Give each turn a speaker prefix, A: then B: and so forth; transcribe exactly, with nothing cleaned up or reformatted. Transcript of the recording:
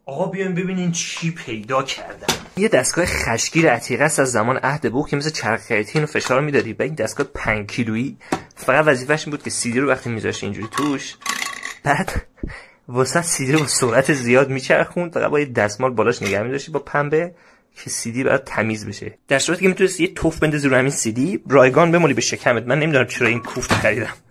A: آقا بیاین ببینین چی پیدا کردم. یه دستگاه خشگیر عتیقه است از زمان عهد بوق که مثل چرخ خیاطی اینو فشار میدادی و این دستگاه پنج کیلویی فقط وظیفش این بود که سیدی رو وقتی میذاشت اینجوری توش، بعد وسط سیدی رو با سرعت زیاد میچرخوند، فقط با یه دستمال بالاش نگه می‌داشتی با پنبه که سیدی برات تمیز بشه. در صورتی که میتونستی یه توف بندازی رو همین سیدی، رایگان بمالی به شکمت. من نمیدونم چرا این کوفت خریدم.